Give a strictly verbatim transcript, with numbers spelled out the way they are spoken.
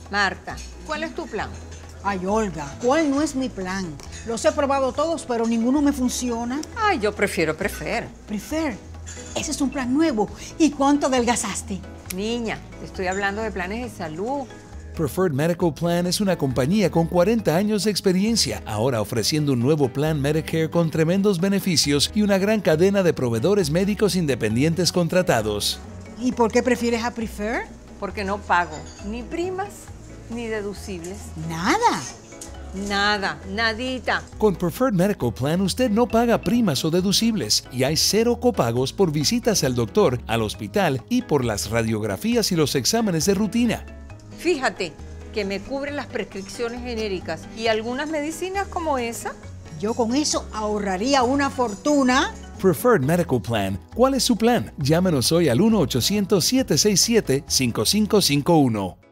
Marta, ¿cuál es tu plan? Ay, Olga, ¿cuál no es mi plan? Los he probado todos, pero ninguno me funciona. Ay, yo prefiero Prefer. Prefer. Ese es un plan nuevo. ¿Y cuánto adelgazaste? Niña, te estoy hablando de planes de salud. Preferred Medical Plan es una compañía con cuarenta años de experiencia, ahora ofreciendo un nuevo plan Medicare con tremendos beneficios y una gran cadena de proveedores médicos independientes contratados. ¿Y por qué prefieres a Prefer? Porque no pago ni primas ni deducibles. Nada. Nada, nadita. Con Preferred Medical Plan usted no paga primas o deducibles y hay cero copagos por visitas al doctor, al hospital y por las radiografías y los exámenes de rutina. Fíjate que me cubren las prescripciones genéricas y algunas medicinas como esa. Yo con eso ahorraría una fortuna. Preferred Medical Plan. ¿Cuál es su plan? Llámenos hoy al uno ochocientos, siete seis siete, cinco cinco cinco uno.